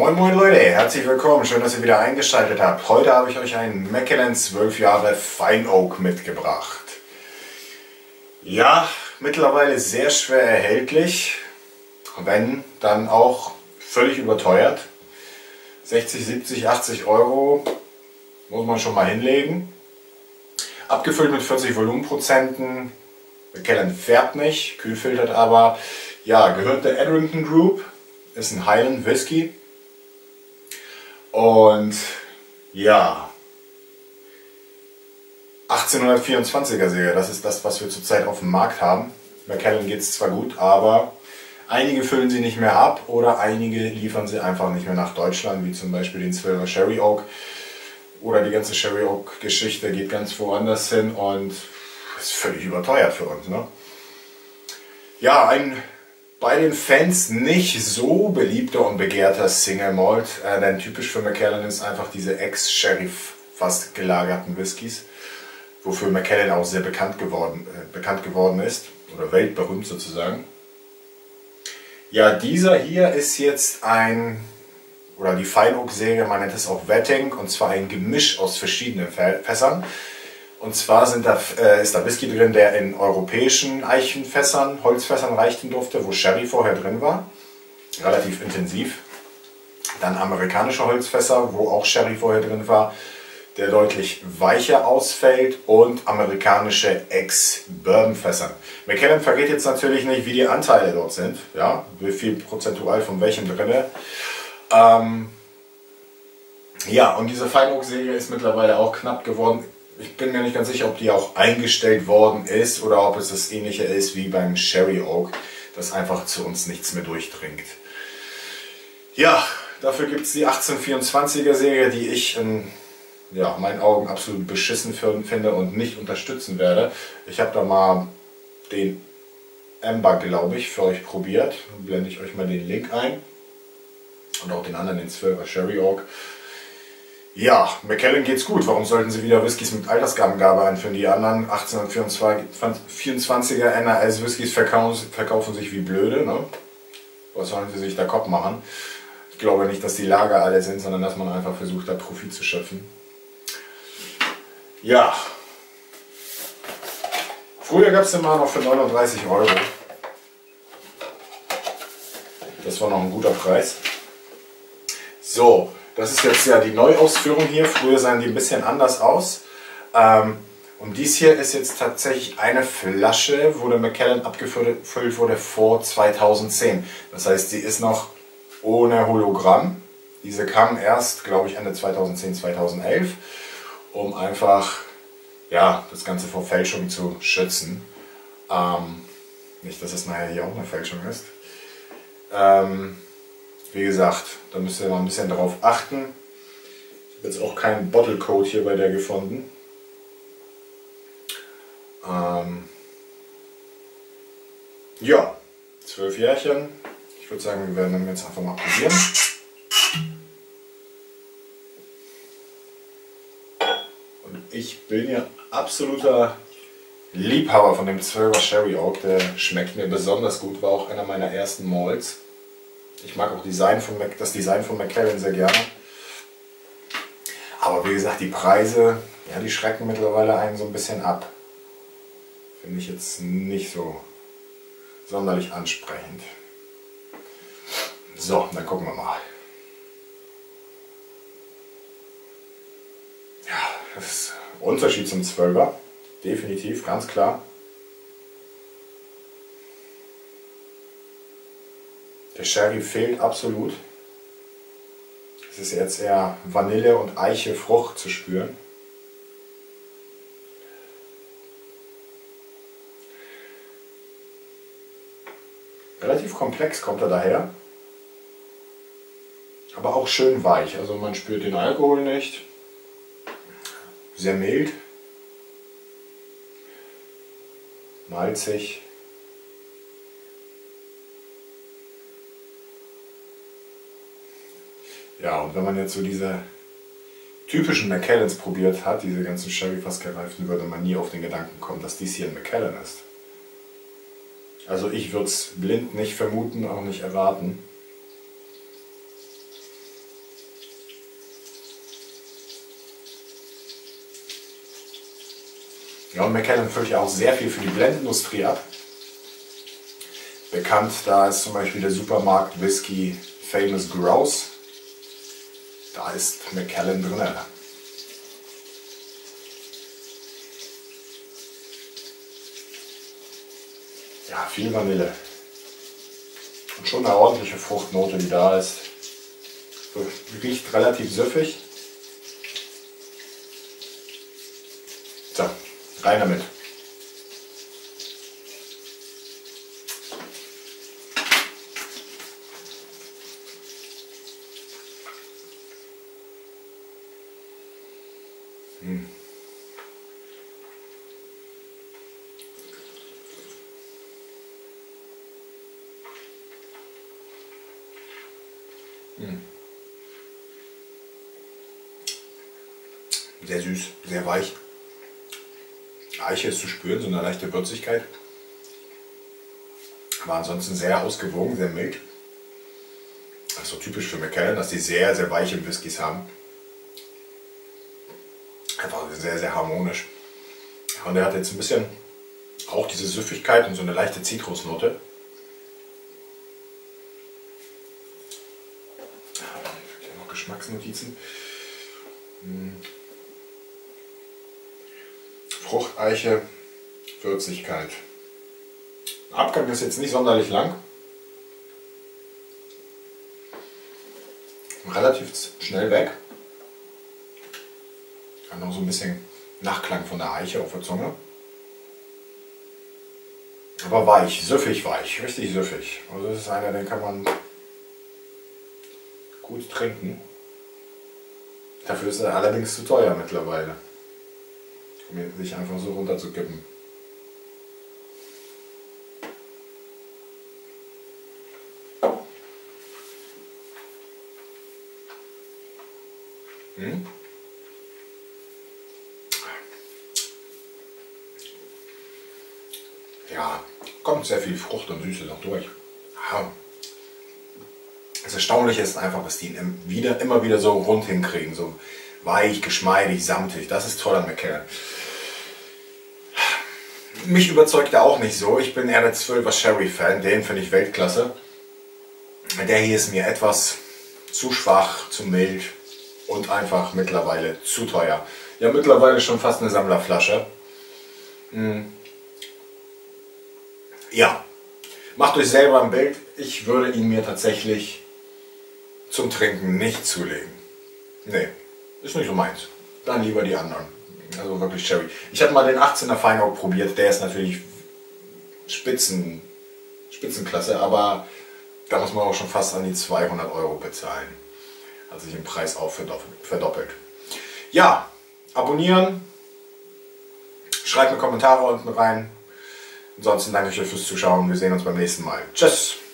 Moin Moin Leute, herzlich willkommen, schön, dass ihr wieder eingeschaltet habt. Heute habe ich euch einen Macallan 12 Jahre Fine Oak mitgebracht. Ja, mittlerweile sehr schwer erhältlich, wenn dann auch völlig überteuert. 60, 70, 80 Euro muss man schon mal hinlegen. Abgefüllt mit 40 Volumenprozenten. Macallan färbt nicht, kühl filtert aber. Ja, gehört der Edrington Group, ist ein Highland Whisky. Und ja, 1824er Serie, das ist das, was wir zurzeit auf dem Markt haben. Macallan geht es zwar gut, aber einige füllen sie nicht mehr ab oder einige liefern sie einfach nicht mehr nach Deutschland, wie zum Beispiel den 12er Sherry Oak. Oder die ganze Sherry Oak Geschichte geht ganz woanders hin und ist völlig überteuert für uns. Ne? Ja, ein bei den Fans nicht so beliebter und begehrter Single Malt, denn typisch für Macallan ist einfach diese Ex-Sherry fast gelagerten Whiskys, wofür Macallan auch sehr bekannt geworden ist, oder weltberühmt sozusagen. Ja, dieser hier ist jetzt oder die Fine Oak Serie, man nennt es auch Wetting, und zwar ein Gemisch aus verschiedenen Fässern. Und zwar ist da Whisky drin, der in europäischen Eichenfässern, Holzfässern reichen durfte, wo Sherry vorher drin war. Relativ intensiv. Dann amerikanische Holzfässer, wo auch Sherry vorher drin war, der deutlich weicher ausfällt. Und amerikanische Ex-Bourbon-Fässern. Macallan verrät jetzt natürlich nicht, wie die Anteile dort sind. Ja, wie viel prozentual von welchem drin. Ja, und diese Fine Oak Serie ist mittlerweile auch knapp geworden. Ich bin mir nicht ganz sicher, ob die auch eingestellt worden ist oder ob es das ähnliche ist wie beim Sherry Oak, das einfach zu uns nichts mehr durchdringt. Ja, dafür gibt es die 1824er Serie, die ich in meinen Augen absolut beschissen finde und nicht unterstützen werde. Ich habe da mal den Amber, glaube ich, für euch probiert. Dann blende ich euch mal den Link ein. Und auch den anderen, den 12er Sherry Oak. Ja, Macallan geht's gut. Warum sollten sie wieder Whiskys mit Altersgabe einführen? Die anderen 1824er NAS Whiskys verkaufen sich wie blöde. Ne? Was sollen sie sich da Kopf machen? Ich glaube nicht, dass die Lager alle sind, sondern dass man einfach versucht, da Profit zu schöpfen. Ja. Früher gab es den mal noch für 39 Euro. Das war noch ein guter Preis. So. Das ist jetzt ja die Neuausführung hier. Früher sahen die ein bisschen anders aus. Und dies hier ist jetzt tatsächlich eine Flasche, wo der Macallan abgefüllt wurde vor 2010. Das heißt, sie ist noch ohne Hologramm. Diese kam erst, glaube ich, Ende 2010, 2011, um einfach das Ganze vor Fälschung zu schützen. Nicht, dass es nachher hier auch eine Fälschung ist. Wie gesagt, da müsst ihr mal ein bisschen darauf achten. Ich habe jetzt auch keinen Bottle Code hier bei der gefunden. Ja, 12 Jährchen. Ich würde sagen, wir werden dann jetzt einfach mal probieren. Und ich bin ja absoluter Liebhaber von dem 12er Sherry Oak. Der schmeckt mir besonders gut, war auch einer meiner ersten Malts. Ich mag auch das Design von Macallan sehr gerne. Aber wie gesagt, die Preise, ja, die schrecken mittlerweile einen so ein bisschen ab. Finde ich jetzt nicht so sonderlich ansprechend. So, dann gucken wir mal. Ja, das ist ein Unterschied zum 12er. Definitiv, ganz klar. Der Sherry fehlt absolut. Es ist jetzt eher Vanille und Eiche, Frucht zu spüren. Relativ komplex kommt er daher. Aber auch schön weich. Also man spürt den Alkohol nicht. Sehr mild. Malzig. Ja, und wenn man jetzt so diese typischen Macallans probiert hat, diese ganzen Sherry fast gereiften, würde man nie auf den Gedanken kommen, dass dies hier ein Macallan ist. Also ich würde es blind nicht vermuten, auch nicht erwarten. Ja, und Macallan füllt ja auch sehr viel für die Blendindustrie ab. Bekannt, da ist zum Beispiel der Supermarkt Whisky Famous Grouse. Da ist Macallan drin. Ja, viel Vanille. Und schon eine ordentliche Fruchtnote, die da ist. Riecht relativ süffig. So, rein damit. Sehr süß, sehr weich. Eiche ist zu spüren, so eine leichte Würzigkeit. Aber ansonsten sehr ausgewogen, sehr mild. Das ist so typisch für Macallan, dass die sehr, sehr weiche Whiskys haben. Einfach sehr, sehr harmonisch. Und er hat jetzt ein bisschen auch diese Süffigkeit und so eine leichte Zitrusnote. Hier noch Geschmacksnotizen. Fruchteiche, Würzigkeit. Der Abgang ist jetzt nicht sonderlich lang. Relativ schnell weg. Hat noch so ein bisschen Nachklang von der Eiche auf der Zunge. Aber weich, süffig weich, richtig süffig. Also das ist einer, den kann man gut trinken. Dafür ist er allerdings zu teuer mittlerweile, um ihn sich einfach so runterzukippen. Ja, kommt sehr viel Frucht und Süße noch durch. Ja. Das Erstaunliche ist einfach, dass die ihn immer wieder so rund hinkriegen. So weich, geschmeidig, samtig. Das ist toll an Macallan. Mich überzeugt er auch nicht so. Ich bin eher der 12er Sherry-Fan. Den finde ich Weltklasse. Der hier ist mir etwas zu schwach, zu mild und einfach mittlerweile zu teuer. Ja, mittlerweile schon fast eine Sammlerflasche. Ja, macht euch selber ein Bild. Ich würde ihn mir tatsächlich zum Trinken nicht zulegen. Nee, ist nicht so meins. Dann lieber die anderen. Also wirklich Sherry. Ich habe mal den 18er Feinau probiert. Der ist natürlich Spitzenklasse, aber da muss man auch schon fast an die 200 € bezahlen. Hat sich im Preis auch verdoppelt. Ja, abonnieren. Schreibt mir Kommentare unten rein. Ansonsten danke ich euch fürs Zuschauen. Wir sehen uns beim nächsten Mal. Tschüss!